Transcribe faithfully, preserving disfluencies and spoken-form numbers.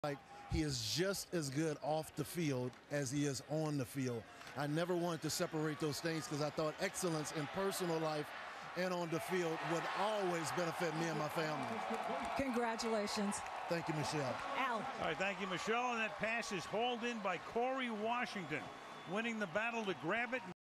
Like he is just as good off the field as he is on the field. I never wanted to separate those things because I thought excellence in personal life and on the field would always benefit me and my family. Congratulations. Thank you, Michelle. Al. All right, thank you, Michelle. And that pass is hauled in by Corey Washington, winning the battle to grab it.